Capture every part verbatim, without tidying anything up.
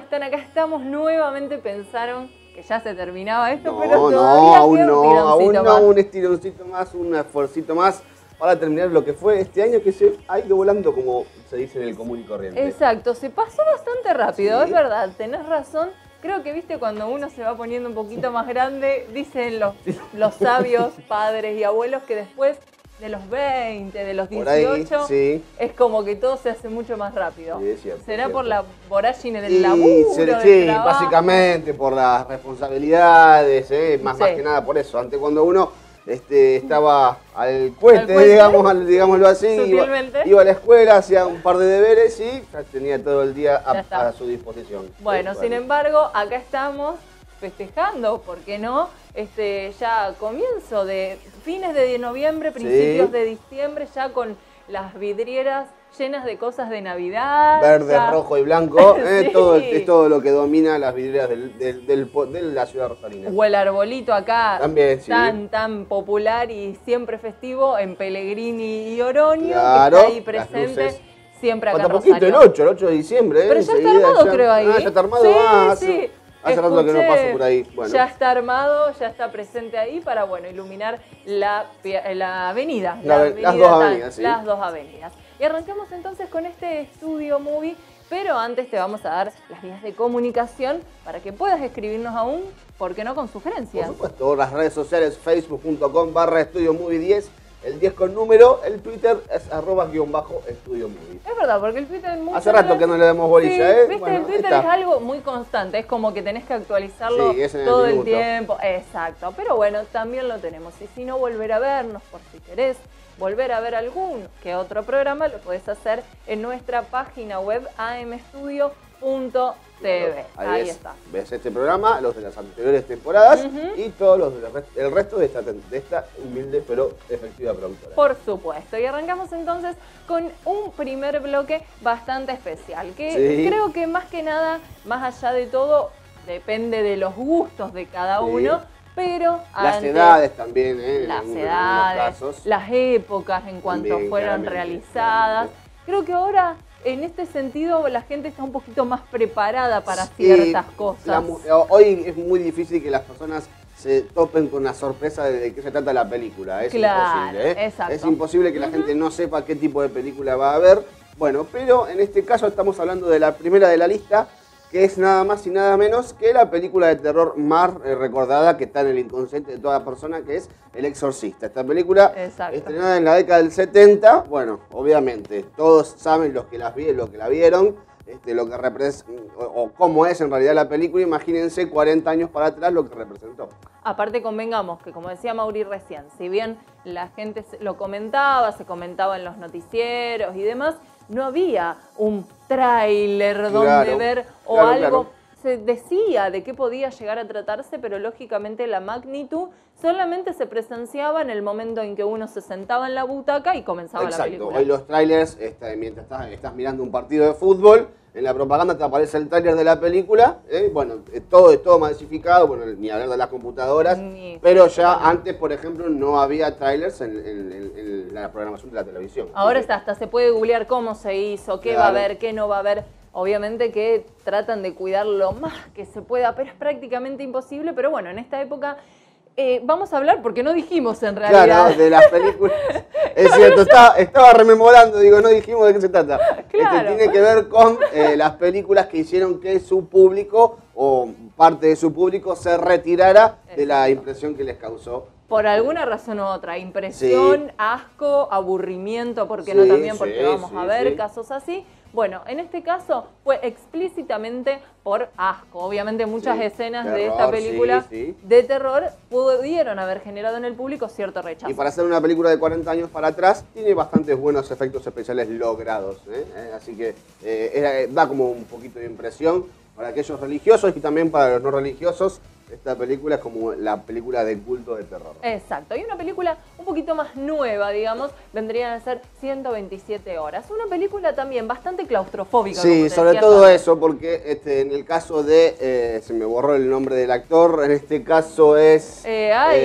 están? Acá estamos nuevamente. Pensaron que ya se terminaba esto, No, pero no, todavía aún queda un no, tironcito aún no, más. un estironcito más, un esfuercito más para terminar lo que fue este año que se ha ido volando, como se dice en el común y corriente. Exacto, se pasó bastante rápido, Sí. es verdad, tenés razón. Creo que, viste, cuando uno se va poniendo un poquito más grande, dicen los, los sabios padres y abuelos que después de los veinte, de los Por ahí, dieciocho, sí. es como que todo se hace mucho más rápido. Sí, es cierto, ¿Será es por cierto. la vorágine del Y laburo, se- del sí, trabajo? básicamente por las responsabilidades, ¿eh? más, Sí. más que nada por eso. Antes cuando uno este, estaba al cuete, Al cuete, digamos, al- digámoslo así, iba, sutilmente. iba a la escuela, hacía un par de deberes y ya tenía todo el día Ya está. a, a su disposición. Bueno, Sí, sin embargo, acá estamos festejando, ¿por qué no? Este, ya comienzo de fines de noviembre, principios Sí. de diciembre, ya con las vidrieras llenas de cosas de Navidad. Verde, ya- rojo y blanco, ¿eh? Sí. todo, es todo lo que domina las vidrieras del, del- del po- de la ciudad rosarina. O el arbolito acá, También, sí. tan, tan popular y siempre festivo en Pellegrini y Oroño, Claro, que está ahí las presente luces. siempre acá Falta en poquito, el Rosario. ocho, el ocho de diciembre. ¿eh? Pero ya está Enseguida armado, ya- creo, ahí. Ah, ya está armado. Sí, ah, hace, sí. hace rato que no Escuché, paso por ahí. Bueno. Ya está armado, ya está presente ahí para, bueno, iluminar la, pia- la avenida. La- las dos tal, avenidas, sí. Las dos avenidas. Y arrancamos entonces con este estudio movie, pero antes te vamos a dar las vías de comunicación para que puedas escribirnos aún, ¿por qué no?, con Por sugerencias. supuesto, las redes sociales, facebook punto com barra estudio movie diez, el diez con número, el Twitter es arroba guión bajo estudio movie. Es verdad, porque el Twitter es muy... Hace rato que no le damos bolilla, sí, ¿eh? Viste, Bueno, el Twitter ahí es está. algo muy constante, es como que tenés que actualizarlo Sí, es en el todo el minuto. tiempo. Exacto, pero bueno, también lo tenemos. Y si no, volver a vernos, por si querés volver a ver algún que otro programa, lo podés hacer en nuestra página web a m studio punto t v. Ahí, Ahí ves, está. ves este programa, los de las anteriores temporadas Ujú. y todos los del rest- el resto de esta, de esta humilde pero efectiva productora. Por supuesto. Y arrancamos entonces con un primer bloque bastante especial, que Sí. creo que más que nada, más allá de todo, depende de los gustos de cada Sí. uno, pero Las ante edades también, ¿eh? En las algún- en algunos edades, casos. las épocas en cuanto También, fueron claramente, realizadas. claramente. Creo que ahora, en este sentido, la gente está un poquito más preparada para Sí, ciertas la cosas. mu- hoy es muy difícil que las personas se topen con la sorpresa de de qué se trata la película. Es Claro, imposible, ¿eh? exacto. Es imposible que la gente no sepa qué tipo de película va a ver. Bueno, pero en este caso estamos hablando de la primera de la lista, que es nada más y nada menos que la película de terror más eh, recordada que está en el inconsciente de toda persona, que es El Exorcista. Esta película, Exacto. estrenada en la década del setenta, bueno, obviamente, todos saben los que, las vi- los que la vieron, este, lo que repres- o, o cómo es en realidad la película. Imagínense cuarenta años para atrás lo que representó. Aparte, convengamos que, como decía Mauri recién, si bien la gente se- lo comentaba, se comentaba en los noticieros y demás, no había un tráiler donde Claro, ver o claro, algo. claro. Se decía de qué podía llegar a tratarse, pero lógicamente la magnitud solamente se presenciaba en el momento en que uno se sentaba en la butaca y comenzaba la Exacto, película. hoy los trailers, este, mientras estás, estás mirando un partido de fútbol, en la propaganda te aparece el tráiler de la película, ¿eh? Bueno, eh, todo es todo masificado, bueno, ni hablar de las computadoras, Ni- pero ya antes, por ejemplo, no había trailers en, en- en- en la programación de la televisión. Ahora Así que- está, hasta se puede googlear cómo se hizo, qué va a Claro. haber, qué no va a haber. Obviamente que tratan de cuidar lo más que se pueda, pero es prácticamente imposible. Pero bueno, en esta época eh, vamos a hablar, porque no dijimos en realidad. Claro, de las películas. Es cierto, estaba, estaba rememorando, digo, no dijimos de qué se trata. Claro. Este tiene que ver con eh, las películas que hicieron que su público o parte de su público se retirara de la Exacto. impresión que les causó. Por alguna razón u otra, impresión, Sí. asco, aburrimiento, porque Sí, no también, porque sí, vamos sí, a ver sí. casos así. Bueno, en este caso fue explícitamente por asco. Obviamente muchas Sí, escenas de terror, esta película sí, sí. de terror pudieron haber generado en el público cierto rechazo. Y para hacer una película de cuarenta años para atrás, tiene bastantes buenos efectos especiales logrados. ¿eh? Eh, Así que eh, era- da como un poquito de impresión para aquellos religiosos y también para los no religiosos. Esta película es como la película de culto de terror. Exacto, y una película un poquito más nueva, digamos, vendrían a ser ciento veintisiete horas. Una película también bastante claustrofóbica. como Sí, te sobre decía todo antes. eso, porque este, en el caso de, eh, se me borró el nombre del actor, en este caso es... Eh, ay.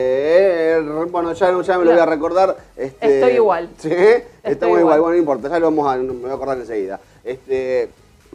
eh, bueno, ya, ya me lo No. voy a recordar. Este, Estoy igual. Sí, estamos igual. igual, bueno, no importa, ya lo vamos a, me voy a acordar enseguida. Este,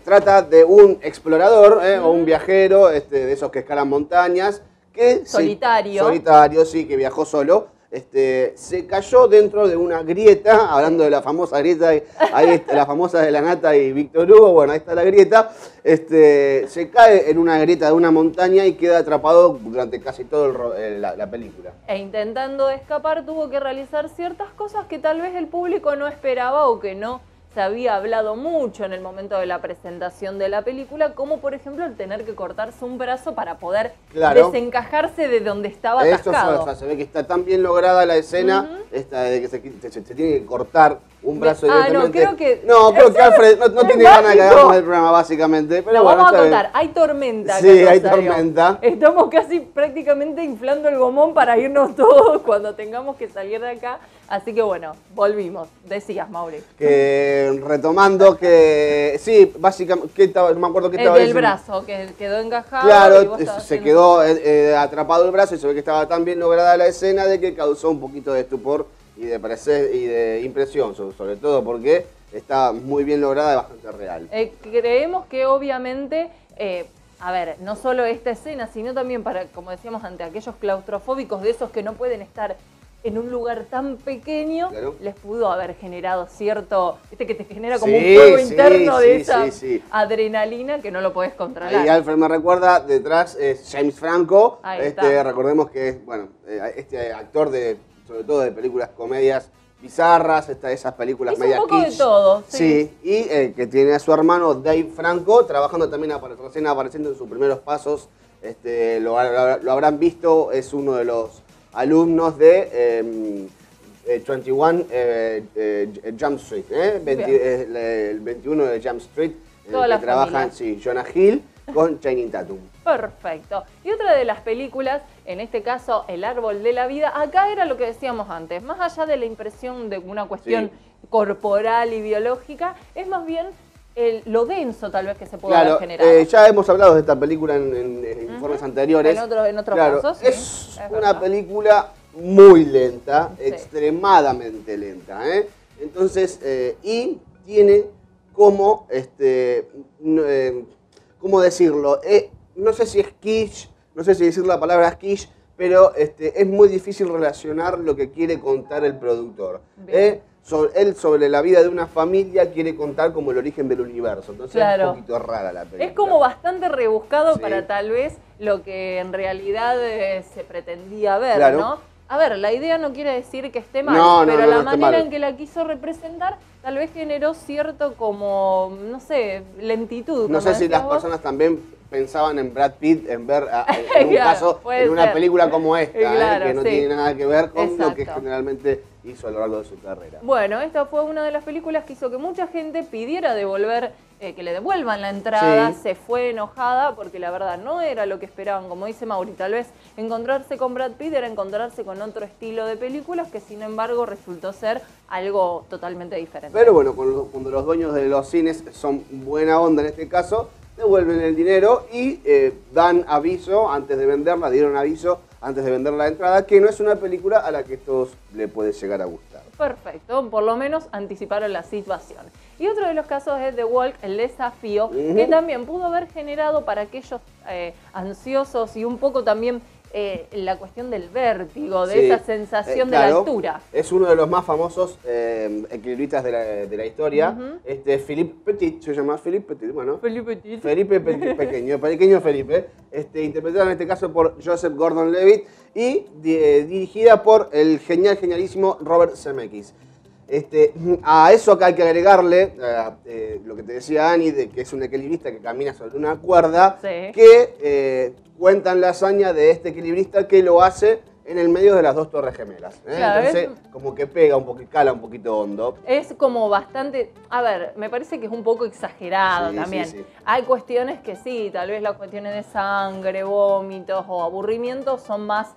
trata de un explorador ¿eh? mm. o un viajero este, de esos que escalan montañas. Que solitario. Se, solitario, sí, que viajó solo. Este, se cayó dentro de una grieta, hablando de la famosa grieta, ahí está, la famosa de la Nata y Víctor Hugo, bueno, ahí está la grieta, este, se cae en una grieta de una montaña y queda atrapado durante casi toda la, la película. E intentando escapar tuvo que realizar ciertas cosas que tal vez el público no esperaba o que no se había hablado mucho en el momento de la presentación de la película, como por ejemplo el tener que cortarse un brazo para poder claro. desencajarse de donde estaba Esto atascado. Fue, se ve que está tan bien lograda la escena uh-huh. esta de que se, se, se tiene que cortar un brazo ah, directamente. No, creo que, no, creo que Alfred no, no tiene ganas de que hagamos el programa, básicamente. Pero no, bueno, vamos a contar, bien. Hay tormenta. Sí, hay tormenta. Estamos casi prácticamente inflando el gomón para irnos todos cuando tengamos que salir de acá. Así que bueno, volvimos. Decías, Mauri. Que retomando que, sí, básicamente, que estaba, no me acuerdo qué estaba el diciendo. El brazo, que quedó encajado. Claro, y vos se haciendo... quedó eh, atrapado el brazo y se ve que estaba tan bien lograda la escena de que causó un poquito de estupor y de parecer y de impresión, sobre, sobre todo porque está muy bien lograda y bastante real. Eh, creemos que obviamente, eh, a ver, no solo esta escena, sino también para, como decíamos antes, aquellos claustrofóbicos de esos que no pueden estar en un lugar tan pequeño, claro. les pudo haber generado cierto, este que te genera como sí, un fuego sí, interno sí, de esa sí, sí. adrenalina que no lo podés controlar. Y Alfred me recuerda, detrás es James Franco, este, recordemos que es, bueno, este actor de, sobre todo de películas comedias bizarras, esta, esas películas Hizo media un poco kitsch. de todo, sí. Sí, y eh, que tiene a su hermano Dave Franco, trabajando también, recién apareciendo en sus primeros pasos, este, lo, lo, lo habrán visto, es uno de los alumnos de eh, eh, veintiuno eh, eh, Jump Street, ¿eh? veinte, eh, el veintiuno de Jump Street, en el que trabajan sí, Jonah Hill con Channing Tatum. Perfecto. Y otra de las películas, en este caso El Árbol de la Vida, acá era lo que decíamos antes, más allá de la impresión de una cuestión sí. corporal y biológica, es más bien el, lo denso tal vez que se puede claro, haber generado. Eh, ya hemos hablado de esta película en, en, en uh-huh. informes anteriores. En, otro, en otros claro, casos, sí. Es, es una verdad. película muy lenta, sí. extremadamente lenta. ¿eh? Entonces, eh, y tiene como, este, eh, ¿cómo decirlo? Eh, no sé si es kitsch, no sé si decir la palabra kitsch, pero este, es muy difícil relacionar lo que quiere contar el productor. ¿eh? Sobre, él sobre la vida de una familia quiere contar como el origen del universo, entonces claro. es un poquito rara la película. Es como bastante rebuscado sí. para tal vez lo que en realidad eh, se pretendía ver, claro. ¿no? A ver, la idea no quiere decir que esté mal, no, no, pero no, la no manera mal. en que la quiso representar tal vez generó cierto como, no sé, lentitud. No sé si las vos. personas también pensaban en Brad Pitt en ver a, en un claro, caso en una ser. película como esta, claro, ¿eh? que no sí. tiene nada que ver con Exacto. lo que generalmente hizo a lo largo de su carrera. Bueno, esta fue una de las películas que hizo que mucha gente pidiera devolver, eh, que le devuelvan la entrada, sí. se fue enojada porque la verdad no era lo que esperaban, como dice Mauri, tal vez encontrarse con Brad Pitt era encontrarse con otro estilo de películas que sin embargo resultó ser algo totalmente diferente. Pero bueno, cuando los dueños de los cines son buena onda en este caso, devuelven el dinero y eh, dan aviso antes de venderla, dieron aviso antes de vender la entrada, que no es una película a la que todos le puede llegar a gustar. Perfecto, por lo menos anticiparon la situación. Y otro de los casos es The Walk, el desafío, uh-huh. que también pudo haber generado para aquellos eh, ansiosos y un poco también eh, la cuestión del vértigo, de sí. esa sensación eh, claro, de la altura. Es uno de los más famosos eh, equilibristas de la, de la historia. Uh-huh. este, Philippe Petit, se llama Philippe Petit, bueno. Philippe Petit. Felipe Petit, pequeño, pequeño Felipe. Este, interpretado en este caso por Joseph Gordon-Levitt y de, dirigida por el genial, genialísimo Robert Zemeckis. Este, a eso acá hay que agregarle eh, eh, lo que te decía Ani, de que es un equilibrista que camina sobre una cuerda, sí. que eh, cuentan la hazaña de este equilibrista que lo hace en el medio de las dos torres gemelas. ¿eh? Claro, Entonces, es, como que pega un poco, cala un poquito hondo. Es como bastante, a ver, me parece que es un poco exagerado sí, también. Sí, sí. Hay cuestiones que sí, tal vez las cuestiones de sangre, vómitos o aburrimiento son más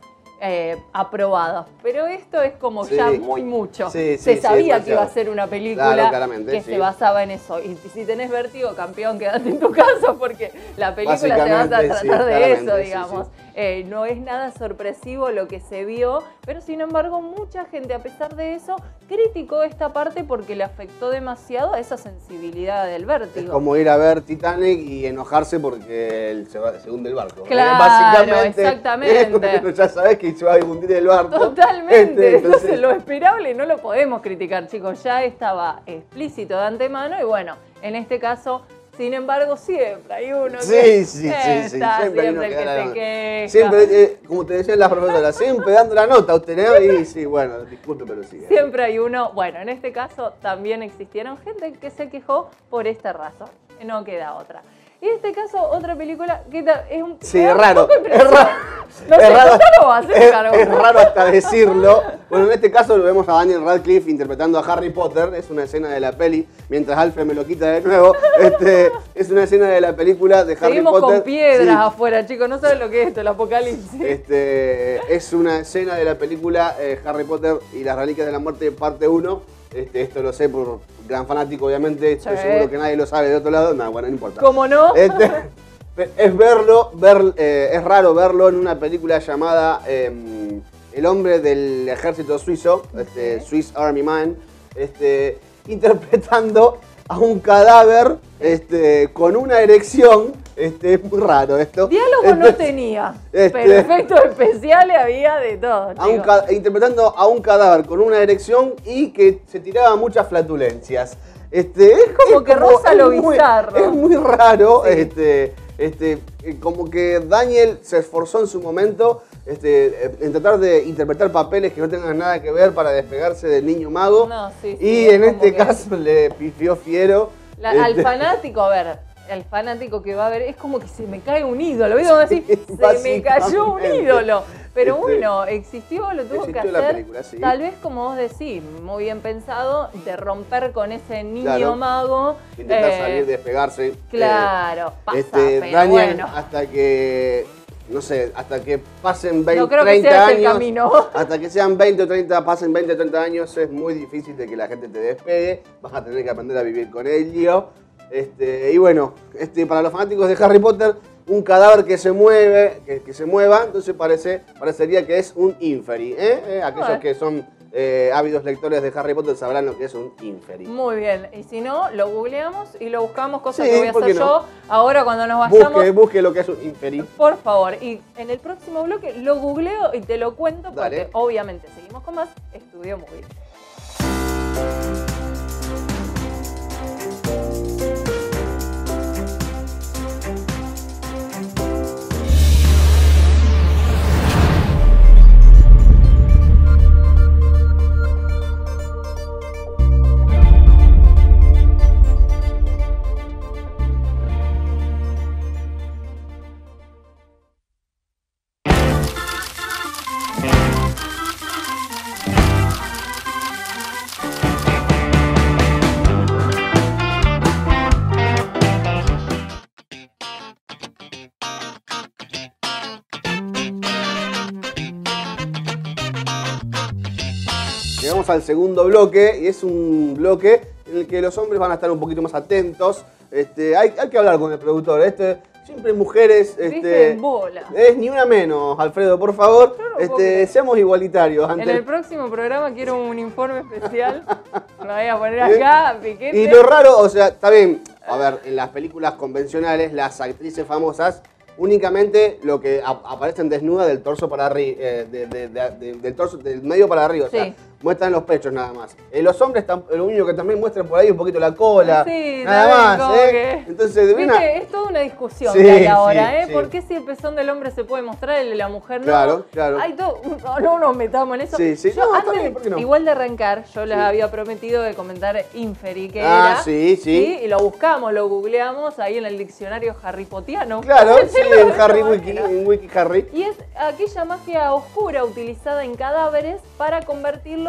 eh, aprobados. Pero esto es como Sí. ya muy mucho. Sí, sí, se sí, sabía es que iba a demasiado. ser una película Claro, claramente, que sí. se basaba en eso. Y si tenés vértigo, campeón, quédate en tu casa porque la película se basa a Básicamente, tratar sí, de claramente, eso, sí, digamos. sí. Eh, no es nada sorpresivo lo que se vio, pero sin embargo mucha gente, a pesar de eso, criticó esta parte porque le afectó demasiado a esa sensibilidad del Es vértigo. como ir a ver Titanic y enojarse porque el- se, va- se hunde el barco. Claro, Básicamente, exactamente. ya sabes que se va a hundir el barco. Totalmente, Este, entonces lo esperable no lo podemos criticar, chicos, ya estaba explícito de antemano y bueno, en este caso, sin embargo, siempre hay uno Sí, que sí, sí, eh, sí, está siempre hay siempre uno el que que da la se nota. queja. Siempre, eh, como te decían las profesoras, siempre dando la nota, usted ¿no? Y sí, bueno, disculpe, pero sí. Siempre hay uno, bueno, en este caso también existieron gente que se quejó por esta razón, no queda otra. Y en este caso, otra película que ta- es un... Sí, me da es un raro, poco de es impresión. raro. No sé, es raro, contalo vos, hacete es, cargo. es raro hasta decirlo. Bueno, en este caso lo vemos a Daniel Radcliffe interpretando a Harry Potter. Es una escena de la peli, mientras Alfred me lo quita de nuevo. Este, es una escena de la película de Harry Seguimos Potter. con piedras Sí. afuera, chicos, no saben lo que es esto, el apocalipsis. Este, es una escena de la película eh, Harry Potter y las Reliquias de la Muerte, parte uno. Este, esto lo sé por gran fanático, obviamente. Estoy Sí. seguro que nadie lo sabe de otro lado. No, bueno, no importa. ¿Cómo no? Este, es verlo, ver, eh, es raro verlo en una película llamada eh, El hombre del ejército suizo, este, Ok. Swiss Army Man, este, interpretando a un cadáver este, con una erección. Este, es muy raro esto. Diálogo Este, no tenía, este- pero efectos especiales había de todo, a un chicos. ca- interpretando a un cadáver con una erección y que se tiraba muchas flatulencias. Este, es como que roza es lo muy- bizarro. Es muy raro, Sí. este, este, eh, como que Daniel se esforzó en su momento este, eh, en tratar de interpretar papeles que no tengan nada que ver para despegarse del niño mago. No, sí, sí, y es en como este que- caso le pifió fiero. La- al Este, fanático, a ver, el fanático que va a ver, es como que se me cae un ídolo, ¿viste? Como decir, se me cayó un básicamente. ídolo. Pero Este, bueno, existió, lo tuvo que existió la hacer, película, sí. tal vez como vos decís, muy bien pensado, de romper con ese niño Claro. mago. Intentar eh, salir, despegarse. Claro, pasa, Este, pero Daniel, bueno. hasta que, no sé, hasta que pasen veinte, No creo que treinta sea ese el años, camino. hasta que sean veinte o treinta, pasen veinte o treinta años, es muy difícil de que la gente te despegue, vas a tener que aprender a vivir con ello. Este, y bueno, este, para los fanáticos de Harry Potter, un cadáver que se mueve, que, que se mueva, entonces parece, parecería que es un inferi. ¿eh? Eh, Aquellos Bueno. que son eh, ávidos lectores de Harry Potter sabrán lo que es un inferi. Muy bien, y si no, lo googleamos y lo buscamos, cosa Sí, que voy a ¿por hacer qué no? yo ahora cuando nos vayamos. Busque, busque lo que es un inferi. Por favor, y en el próximo bloque lo googleo y te lo cuento porque Dale. obviamente seguimos con más Estudio Movie. Llegamos al segundo bloque y es un bloque en el que los hombres van a estar un poquito más atentos. Este, hay, hay que hablar con el productor. Este, siempre mujeres. Viste, Este, en bola. es ni una menos, Alfredo, por favor. Yo no puedo Este, creer. seamos igualitarios. En Ante el próximo programa quiero un informe especial. Lo voy a poner acá, piquete. Y lo raro, o sea, está bien. A ver, en las películas convencionales, las actrices famosas únicamente lo que ap- aparecen desnudas del torso para arriba, eh, de- de- de- de- del torso, del medio para arriba, o sea, Sí. muestran los pechos nada más. Eh, los hombres, tam- lo único que también muestran por ahí un poquito la cola, Sí, nada también más, como ¿eh? que- Entonces, de una- Viste, es toda una discusión Sí, que hay ahora, sí, ¿eh? sí. ¿Por qué si el pezón del hombre se puede mostrar, el de la mujer no? Claro, claro. Hay todo, no, no nos metamos en eso. Sí, sí. Yo No, está antes, bien, ¿por qué no? igual de arrancar, yo les Sí. había prometido de comentar Inferi, que Ah, era. sí, sí. Y lo buscamos, lo googleamos ahí en el diccionario harrypotiano. Claro, sí, Decirlo de en esa Harry Wiki, manera. en Wiki Harry. Y es aquella magia oscura utilizada en cadáveres para convertirlos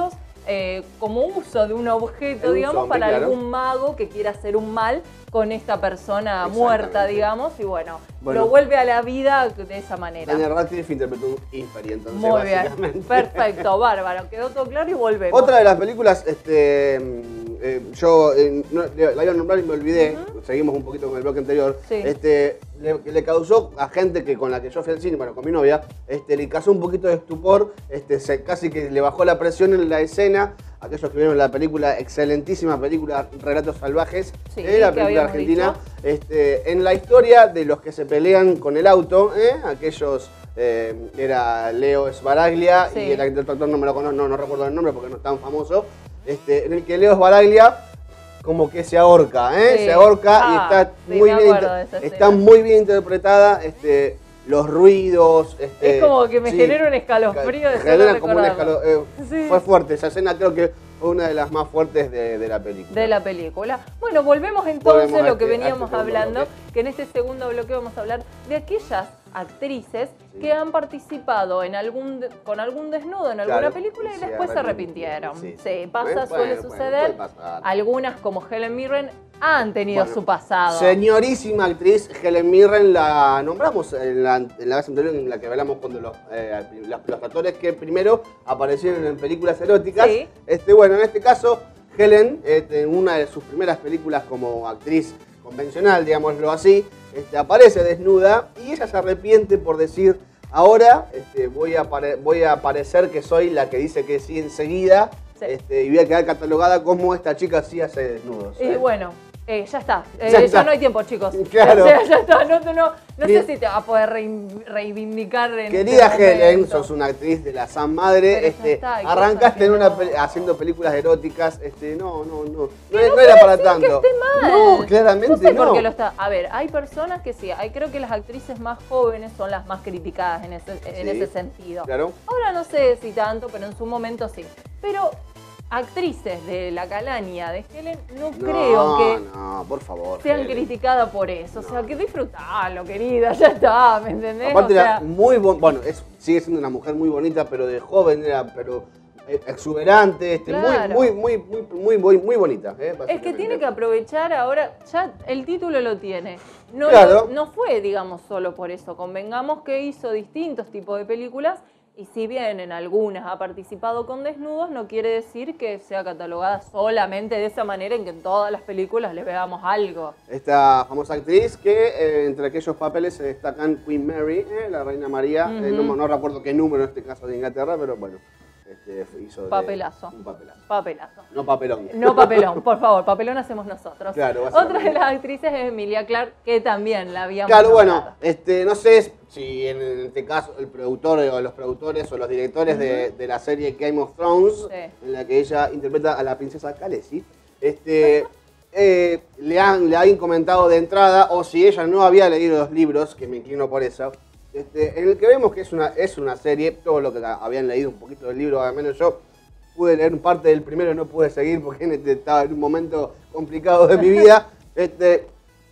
eh, como uso de un objeto, Un digamos, zombie, para claro. algún mago que quiera hacer un mal con esta persona muerta, digamos, y bueno, Bueno. lo vuelve a la vida de esa manera. Daniel Radcliffe interpretó un Inferi, entonces Muy bien, básicamente. perfecto, bárbaro, quedó todo claro y volvemos. Otra de las películas, este, eh, yo eh, no, la iba a nombrar y me olvidé, uh-huh. Seguimos un poquito con el bloque anterior, sí. este, le, le causó a gente que con la que yo fui al cine, bueno, con mi novia, este, le causó un poquito de estupor, este, se, casi que le bajó la presión en la escena. Aquellos que vieron la película, excelentísima película Relatos Salvajes, sí, eh, la película argentina, este, en la historia de los que se pelean con el auto, eh, aquellos, eh, era Leo Sbaraglia, sí. Y el actor no me lo conozco, no, no recuerdo el nombre porque no es tan famoso, este, en el que Leo Sbaraglia como que se ahorca, eh, sí. se ahorca ah, y está, sí, muy bien, está muy bien interpretada. Este, los ruidos. Este, es como que me sí, genera un escalofrío de genera como un escalo, eh, sí. Fue fuerte, esa escena creo que fue una de las más fuertes de, de la película. De la película. Bueno, volvemos entonces volvemos a lo que este, veníamos este hablando, bloque. Que en este segundo bloque vamos a hablar de aquellas actrices sí. que han participado en algún, con algún desnudo en alguna claro, película y sí, después se arrepintieron. Sí, sí pasa, bueno, suele bueno, suceder. Bueno, algunas como Helen Mirren han tenido bueno, su pasado. Señorísima actriz Helen Mirren, la nombramos en la, en la vez anterior en la que hablamos cuando los, eh, los, los actores que primero aparecieron en películas eróticas. Sí. Este, bueno, en este caso, Helen, este, en una de sus primeras películas como actriz convencional, digámoslo así, este, aparece desnuda y ella se arrepiente por decir, ahora este, voy, a voy a parecer que soy la que dice que sí enseguida. Sí. Este, y voy a quedar catalogada como esta chica sí hace desnudos. Y ¿eh? bueno, eh, ya está. Eh, ya, ya está. No hay tiempo, chicos. Claro. O sea, ya está. No, no, no sé si te va a poder reivindicar en Querida este Helen, sos una actriz de la San Madre. Este, está, arrancaste en una no. haciendo películas eróticas. Este, no, no, no. No, no, no era para tanto. Que esté mal. No, claramente no. Sé no. Por qué lo está. A ver, hay personas que sí. Hay, creo que las actrices más jóvenes son las más criticadas en ese, en sí, ese sentido. Claro. Ahora no sé si tanto, pero en su momento sí. Pero actrices de la calaña de Helen, no, no creo que no, por favor, sean Helen. criticadas por eso. No. O sea, que disfrutalo, querida, ya está, ¿me entendés? Aparte o sea, era muy bon bueno, es, sigue siendo una mujer muy bonita, pero de joven era, pero exuberante, este, claro. muy, muy, muy, muy, muy, muy bonita. ¿eh? Es que tiene que aprovechar ahora, ya el título lo tiene. No, claro. lo, no fue, digamos, solo por eso. Convengamos que hizo distintos tipos de películas. Y si bien en algunas ha participado con desnudos, no quiere decir que sea catalogada solamente de esa manera en que en todas las películas le veamos algo. Esta famosa actriz que eh, entre aquellos papeles se destacan Queen Mary, eh, la Reina María, uh-huh. eh, no, no recuerdo qué número en este caso de Inglaterra, pero bueno, este, hizo de, papelazo. un papelazo. Papelazo. No papelón. No papelón, por favor, papelón hacemos nosotros. Claro, otra de las actrices es Emilia Clarke, que también la habíamos Claro, nombrado. bueno, este, no sé si en este caso el productor o los productores o los directores uh-huh. de, de la serie Game of Thrones, sí. en la que ella interpreta a la princesa Khaleesi, este, eh, le, han, le han comentado de entrada, o si ella no había leído los libros, que me inclino por eso, este, en el que vemos que es una, es una serie, todo lo que la, habían leído un poquito del libro, al menos yo pude leer parte del primero y no pude seguir porque estaba en un momento complicado de mi vida, este,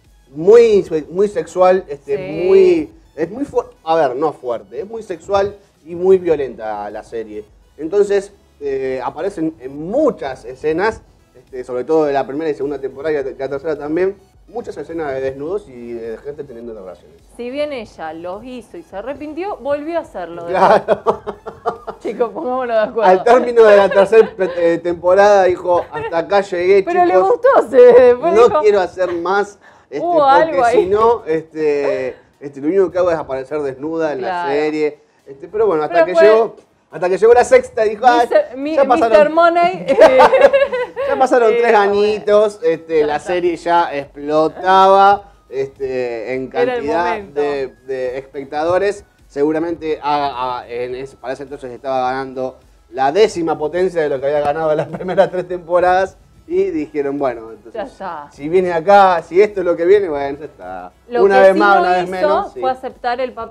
muy, muy sexual, este, sí. muy... Es muy fuerte, a ver, no fuerte, es muy sexual y muy violenta la serie. Entonces, eh, aparecen en muchas escenas, este, sobre todo de la primera y segunda temporada y la tercera también, muchas escenas de desnudos y de gente teniendo relaciones. Si bien ella los hizo y se arrepintió, volvió a hacerlo. Claro. Chicos, pongámonos de acuerdo. Al término de la tercera temporada dijo, hasta acá llegué, Pero chicos. le gustó, se después No dijo, quiero hacer más, este, porque si no, este... Este, lo único que hago es aparecer desnuda en claro. la serie. Este, pero bueno, hasta pero que fue... llegó hasta que llegó la sexta dijo, ah, mi, ya pasaron, mister Money. ya pasaron tres añitos, este, la serie ya explotaba este, en cantidad de, de espectadores. Seguramente a, a, en ese, para ese entonces estaba ganando la décima potencia de lo que había ganado en las primeras tres temporadas. Y dijeron, bueno, entonces, si viene acá, si esto es lo que viene, bueno, ya está. Lo una que vez sí más, no una vez hizo menos. fue sí. aceptar el papel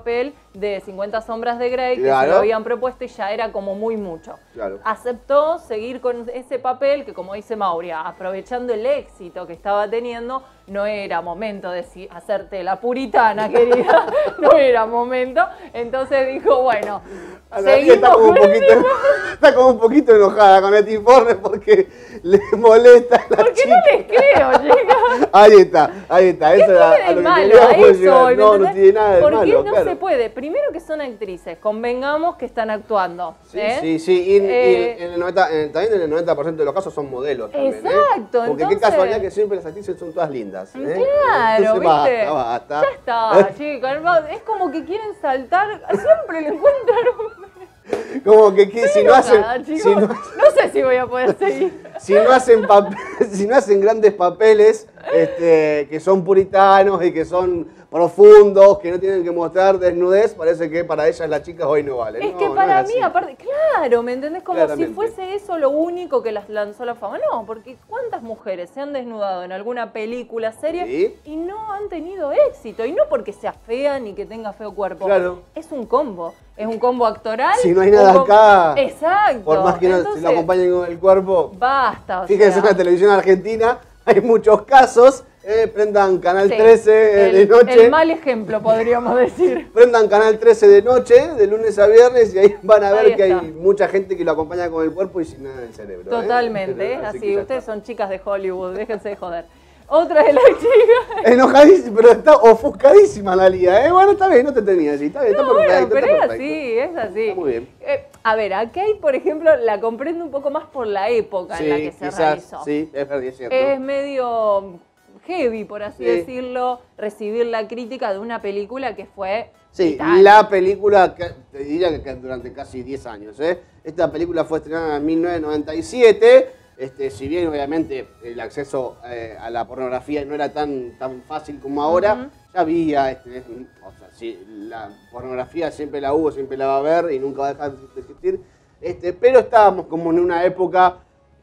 de cincuenta sombras de Grey, que Claro. se lo habían propuesto y ya era como muy mucho. Claro. Aceptó seguir con ese papel que, como dice Mauria, aprovechando el éxito que estaba teniendo, no era momento de si- hacerte la puritana, querida, no era momento. Entonces dijo, bueno, Analía está como, un con el poquito, está como un poquito enojada con este informe porque le molesta a la ¿Por qué chica. no les creo, chicas? Ahí está, ahí está. ¿Qué Eso era tiene a de lo que malo queríamos a eso? llegar. ¿Me No, no entendés? tiene nada de Porque malo, no claro. se puede. Primero que son actrices, convengamos que están actuando. Sí, ¿eh? sí, sí. Y, en- Eh, y en el noventa, en- también en el noventa por ciento de los casos son modelos también, ¿eh? Exacto, Porque qué entonces- casualidad que siempre las actrices son todas lindas, ¿eh? Claro, Entonces, ¿viste? basta, basta. Ya está, chicos. Es como que quieren saltar. Siempre le encuentran un... Como que, que si no hacen... enojada, chicos. Si no, No sé si voy a poder seguir. si no hacen pap- si no hacen grandes papeles este, que son puritanos y que son profundos, que no tienen que mostrar desnudez, parece que para ellas las chicas hoy no valen. Es No, que no para es mí, así. aparte, claro, ¿me entendés? Como si Claramente. fuese eso lo único que las lanzó a la fama. No, porque ¿cuántas mujeres se han desnudado en alguna película, serie Sí. y no han tenido éxito? Y no porque sea fea ni que tenga feo cuerpo. Claro. Es un combo. Es un combo actoral. Si no hay un nada com- acá, Exacto. por más que no se Entonces, lo acompañen con el cuerpo, basta. o fíjense sea, en la televisión argentina, hay muchos casos, eh, prendan Canal sí, trece eh, el, de noche. El mal ejemplo, podríamos decir. Prendan Canal trece de noche, de lunes a viernes, y ahí van a ver Ahí que está. hay mucha gente que lo acompaña con el cuerpo y sin nada en el cerebro. ¿eh? Totalmente, Así así, que ya ustedes está. son chicas de Hollywood, déjense de joder. Otra de las chicas. Enojadísima, pero está ofuscadísima la Lía, ¿eh? Bueno, está bien, no te tenía así, está bien, No, está bueno, perfecto. pero está es perfecto. así, es así. Está muy bien. Eh, a ver, acá hay, por ejemplo, la comprendo un poco más por la época en la que se quizás, realizó. sí, es verdad, es cierto. Es medio heavy, por así Sí. decirlo, recibir la crítica de una película que fue Sí, Titanic. la película, que, te diría que, que durante casi diez años, ¿eh? Esta película fue estrenada en mil novecientos noventa y siete, este, si bien obviamente el acceso eh, a la pornografía no era tan, tan fácil como ahora, Ujú. ya había, este, es- o sea, sí, la pornografía siempre la hubo, siempre la va a haber y nunca va a dejar de existir, este, pero estábamos como en una época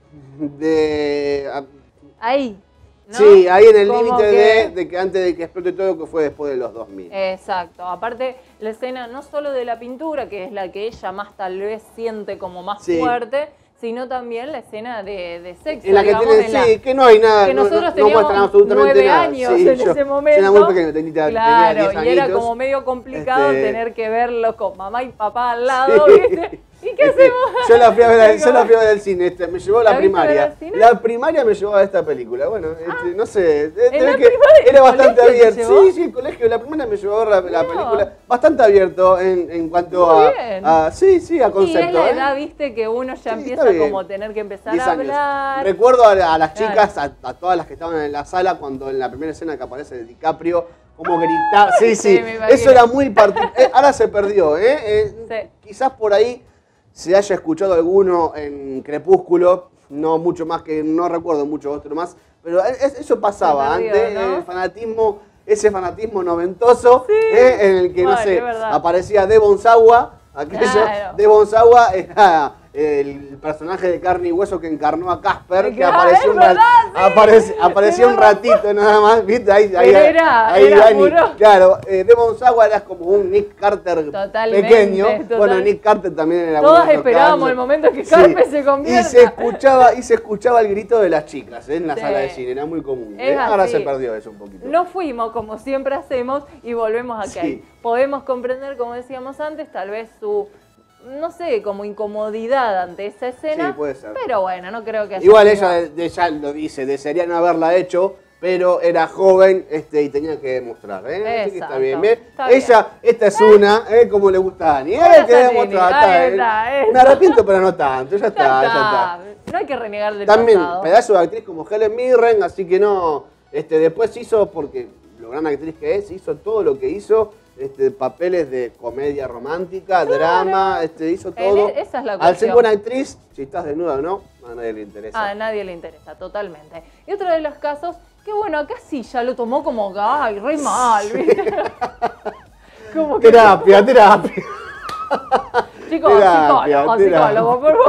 de... Ahí. ¿no? Sí, ahí en el Como límite que- de, de que antes de que explote todo, que fue después de los dos mil. Exacto. Aparte, la escena no solo de la pintura, que es la que ella más tal vez siente como más Sí. fuerte, sino también la escena de, de sexo. En la que digamos, tienen, en la- sí, que no hay nada, que no, nosotros no, no teníamos muestran absolutamente nueve nada. años Sí, en yo- ese momento. Yo era muy pequeño, tenía, tenía Claro, diez y era añitos. como medio complicado Este, tener que verlo con mamá y papá al lado, Sí. ¿viste? ¿Y qué Este, hacemos? Yo la fui a ver, al- yo la fui a ver al cine, este, me llevó a la, ¿La viste a ver primaria. al cine? La primaria me llevó a esta película. Bueno, este, no sé, eh, ¿en debe la que primaria? era ¿El bastante colegio te abierto. llevó? Sí, sí, el colegio, la primaria me llevó a ver la, la No. película. Bastante abierto en, en cuanto Muy a, bien. a- sí, sí, a Y es concepto. la ¿eh? edad, viste, que uno ya Sí, empieza está bien. como a tener que empezar diez a años. hablar. Recuerdo a, a las Claro. chicas, a, a todas las que estaban en la sala, cuando en la primera escena que aparece DiCaprio, como gritaba. Sí, sí, Sí, me imagino. eso era muy particular. ahora se perdió, ¿eh? Eh, Sí. Quizás por ahí se haya escuchado alguno en Crepúsculo, no mucho más que, no recuerdo mucho otro más, pero es- eso pasaba Se perdió, antes, ¿no? el fanatismo, ese fanatismo noventoso, ¿eh? En el que, no Bueno, sé, es verdad. aparecía Devon Sawa, aquello, Claro. Devon Sawa era el personaje de carne y hueso que encarnó a Casper, que Claro, apareció, un, es ra- verdad, sí. aparece- apareció un Tenés ratito nada más, ¿viste? Ahí, ahí, Pero era- ahí era Dani. puro. Claro, eh, Devon Sawa era como un Nick Carter Totalmente, pequeño. total. Bueno, Nick Carter también era Todas uno de esos esperábamos casos. el momento que Sí. Carpe se convierta. Y se escuchaba, y se escuchaba el grito de las chicas, ¿eh? En la Sí. sala de cine, era muy común. Es ¿eh? Ahora así. se perdió eso un poquito. No fuimos como siempre hacemos y volvemos a que Sí. podemos comprender, como decíamos antes, tal vez su, no sé, como incomodidad ante esa escena. Sí, puede ser. Pero bueno, no creo que haya Igual sido- ella, ella lo dice, desearía no haberla hecho, pero era joven este, y tenía que demostrar. ¿eh? Así que está Exacto. bien. ¿Ve? Está Ella, esta es una, ¿eh? Como le gusta a Dani. ¿eh? Hola, Que Sanini. demostrar, Ahí está, ¿eh? está, eso. Me arrepiento, pero no tanto. Ya está, Ya ya está. está. No hay que renegar del También, pasado. pedazo de actriz como Helen Mirren, así que no. Este, después hizo, porque lo gran actriz que es, hizo todo lo que hizo. Este, papeles de comedia romántica, drama, este, hizo En todo. e- esa es la Al ser cuestión. buena actriz, si estás desnuda o no, a nadie le interesa. A nadie le interesa, totalmente. Y otro de los casos, que bueno, acá sí ya lo tomó como, ay, re mal, ¿viste? Como que, Terapia, terapia. chicos, terapia, psicólogo, terapia. psicólogo, por favor.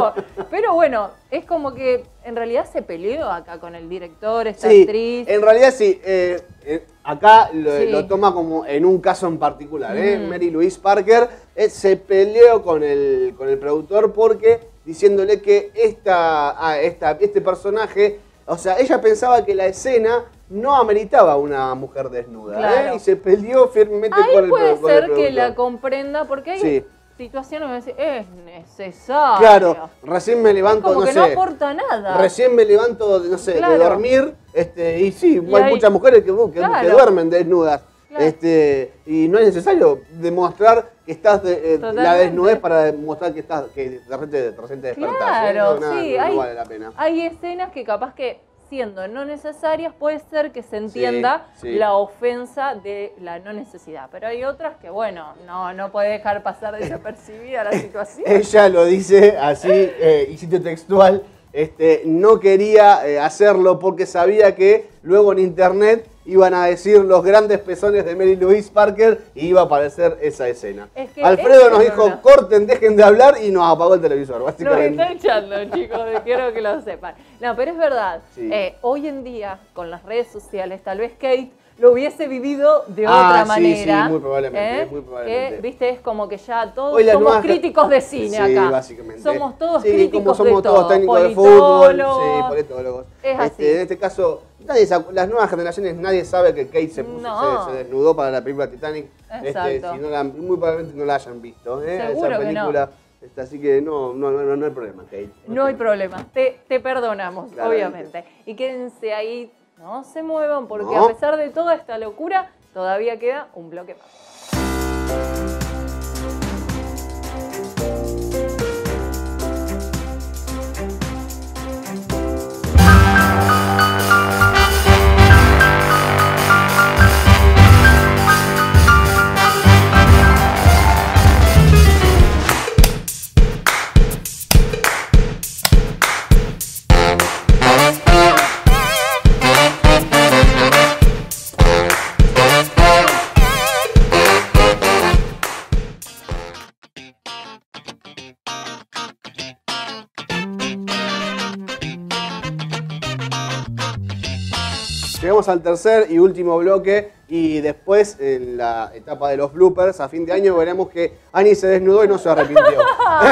Pero bueno, es como que en realidad se peleó acá con el director, esta sí, actriz. En realidad sí, eh, eh, acá lo, Sí. lo toma como en un caso en particular. ¿eh? Mm. Mary Louise Parker eh, se peleó con el, con el productor porque diciéndole que esta, ah, esta, este personaje, o sea, ella pensaba que la escena no ameritaba una mujer desnuda. Claro. ¿eh? Y se peleó firmemente Ahí con el, puede con el ser que productor. la comprenda, porque hay Sí. situaciones donde decir, es necesario. Claro, recién me Es levanto, como no que sé. no aporta nada. Recién me levanto, no sé, Claro. de dormir, este, y sí, Y hay ahí- muchas mujeres que, que, Claro. que duermen desnudas. Claro. Este, y no es necesario demostrar que estás de, eh, la Totalmente. desnudez para demostrar que estás que de repente, de repente despertás. ¿eh? Claro, No, no, sí, no, no hay, vale la pena. hay escenas que capaz que siendo no necesarias puede ser que se entienda sí. la ofensa de la no necesidad, pero hay otras que bueno, no, no puede dejar pasar desapercibida la situación. Ella lo dice así, eh, y sitio textual, este, no quería eh, hacerlo porque sabía que luego en internet iban a decir los grandes pezones de Mary Louise Parker y iba a aparecer esa escena. Es que Alfredo ese nos es dijo, una- corten, dejen de hablar y nos apagó el televisor, Nos básicamente. está echando, chicos, quiero que lo sepan. No, pero es verdad, Sí. eh, hoy en día con las redes sociales, tal vez Kate lo hubiese vivido de Ah, otra sí, manera. sí, muy probablemente, ¿eh? muy probablemente. Que, viste, es como que ya todos Hoy las somos nuevas- críticos de cine Sí, acá. básicamente. Somos todos Sí, críticos como somos de todos todo. técnicos de fútbol, politólogos. sí, politólogos. Es así. Este, en este caso, nadie sa- las nuevas generaciones, nadie sabe que Kate se, puso- No. se, se desnudó para la película Titanic. Este, Exacto. si no la- muy probablemente no la hayan visto. ¿eh? Seguro Esa que no. película. Este, así que no, no, no, no hay problema, Kate. No hay problema, te, te perdonamos, Claramente. obviamente. Y quédense ahí, no se muevan, porque No. a pesar de toda esta locura, todavía queda un bloque más. Llegamos al tercer y último bloque y después en la etapa de los bloopers a fin de año veremos que Annie se desnudó y no se arrepintió.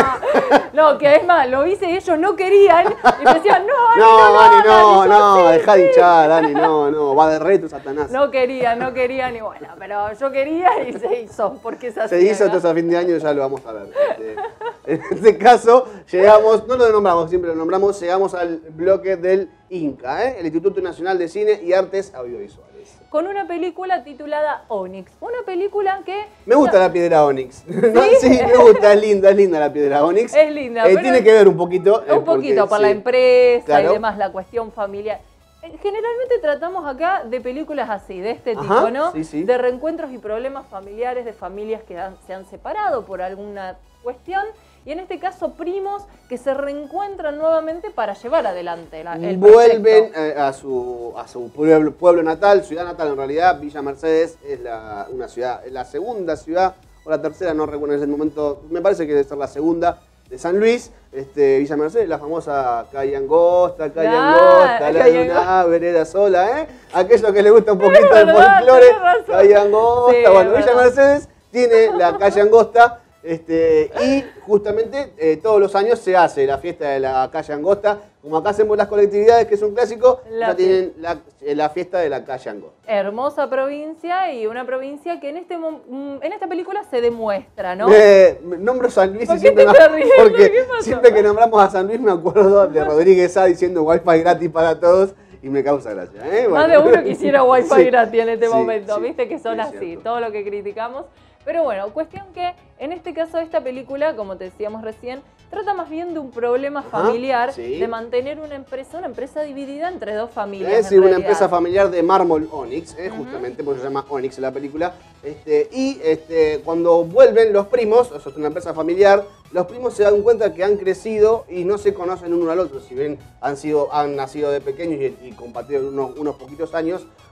No, que es más, lo hice y ellos no querían y me decían, no, Ani, No, no, no, Ani, no, Ani, yo no, sí, dejá de sí". hinchar, Ani, no, no, va de reto Satanás. No querían, no querían y bueno, pero yo quería y se hizo, porque es así. Se hizo, ¿verdad? entonces a fin de año ya lo vamos a ver. Este, en este caso, llegamos, no lo nombramos, siempre lo nombramos, llegamos al bloque del INCA, ¿eh? el Instituto Nacional de Cine y Artes Audiovisuales. Con una película titulada Onyx, una película que... Me gusta la piedra Onyx. ¿No? Sí, me gusta, es linda, es linda la piedra Onyx. Es linda, Eh, pero- tiene que ver un poquito. eh, Un poquito porque, por la sí. empresa Claro. y demás, la cuestión familiar. Eh, Generalmente tratamos acá de películas así, de este Ajá, tipo, ¿no? sí, sí. De reencuentros y problemas familiares de familias que han- se han separado por alguna cuestión. Y en este caso, primos que se reencuentran nuevamente para llevar adelante la, el Vuelven proyecto. eh, a su, a su pueblo, pueblo natal, ciudad natal en realidad. Villa Mercedes es la, una ciudad, es la segunda ciudad, o la tercera, no recuerdo en ese momento, me parece que debe ser la segunda de San Luis. Este, Villa Mercedes, la famosa calle Angosta, calle Ah, Angosta, la calle de una vereda sola, ¿eh? Aquello que le gusta un Es poquito del verdad, folclore, tenés razón. calle Angosta. Sí, Bueno, es Villa verdad. Mercedes tiene la calle Angosta. Este, y justamente eh, todos los años se hace la fiesta de la calle Angosta. Como acá hacemos las colectividades, que es un clásico, La ya tienen la, eh, la fiesta de la calle Angosta. Hermosa provincia y una provincia que en este mom- mm, en esta película se demuestra, ¿no? Eh, nombro San Luis ¿Por y qué siempre te me- estás riendo? porque ¿Qué pasó? siempre que nombramos a San Luis me acuerdo de Rodríguez A diciendo wifi gratis para todos y me causa gracia. ¿eh? Más Bueno. de uno quisiera wifi Sí, gratis en este sí, momento, sí, viste que son es así, cierto. todo lo que criticamos. Pero bueno, cuestión que en este caso esta película, como te decíamos recién, trata más bien de un problema Ajá, familiar, sí. de mantener una empresa, una empresa dividida entre dos familias. Es en una realidad. empresa familiar de mármol Onyx, eh, Ujú. justamente porque se llama Onyx la película. Este, y este, cuando vuelven los primos, o sea, es una empresa familiar, los primos se dan cuenta que han crecido y no se conocen uno al otro. Si bien han, sido, han nacido de pequeños y, y compartido unos, unos poquitos años,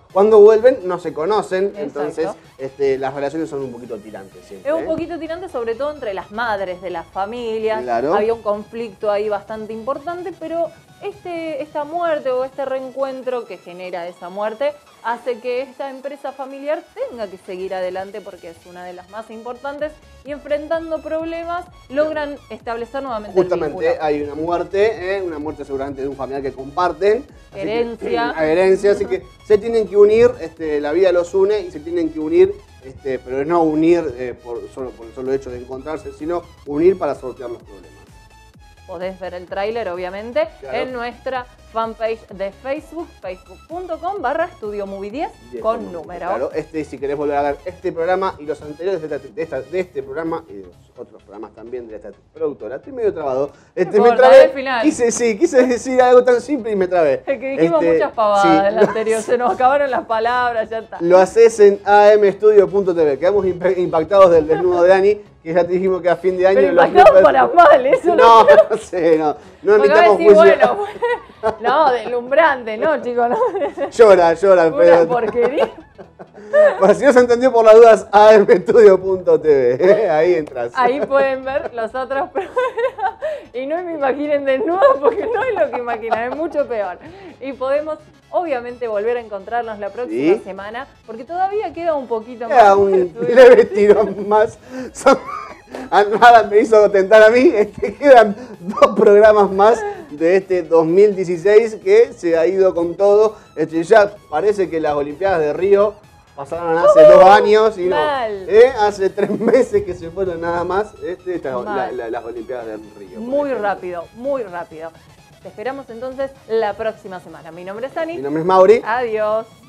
cuando vuelven no se conocen, Exacto. entonces este, las relaciones son un poquito tirantes siempre. Es un ¿eh? poquito tirante, sobre todo entre las madres de las familias. Claro. Había un conflicto ahí bastante importante, pero este, esta muerte o este reencuentro que genera esa muerte hace que esta empresa familiar tenga que seguir adelante porque es una de las más importantes y enfrentando problemas logran establecer nuevamente Justamente el vínculo. hay una muerte, ¿eh? una muerte seguramente de un familiar que comparten. Así Herencia. Que, herencia, así que se tienen que unir, este, la vida los une y se tienen que unir, este, pero no unir eh, por, solo por el solo hecho de encontrarse, sino unir para sortear los problemas. Podés ver el tráiler, obviamente, Claro. en nuestra fanpage de Facebook, facebook punto com barra Estudio Movie diez con número. Claro, este, si querés volver a ver este programa y los anteriores de, esta, de, esta, de este programa y de los otros programas también de esta productora. Estoy medio trabado. Este, No me importa, trabé. al final. Quise, sí, quise decir algo tan simple y me trabé. Es que dijimos Este, muchas pavadas sí, en la anterior, se nos acabaron las palabras, ya está. Lo haces en a m studio punto t v. Quedamos imp- impactados del desnudo de Dani, que ya te dijimos que a fin de año... Pero los impactados bloopers- para mal, eso No, no sé, no. No Porque va a emitamos decir, juicio. bueno, no, deslumbrante, no, chicos, no. Llora, llora, Una pero... porquería. Bueno, si no se entendió por las dudas, a m studio punto t v. Ahí entras. Ahí pueden ver los otros programas y no me imaginen desnudos porque no es lo que imaginan, es mucho peor. Y podemos, obviamente, volver a encontrarnos la próxima ¿Sí? semana porque todavía queda un poquito más. Queda un Estudio. leve tirón más. Son- Nada me hizo tentar a mí. Este, quedan dos programas más de este dos mil dieciséis que se ha ido con todo. Este, ya parece que las Olimpiadas de Río pasaron hace dos años y no. mal. ¿eh? Hace tres meses que se fueron nada más este, esta- la- Mal. la- las Olimpiadas de Río. por Muy ejemplo. rápido, muy rápido. Te esperamos entonces la próxima semana. Mi nombre es Ani. Mi nombre es Mauri. Adiós.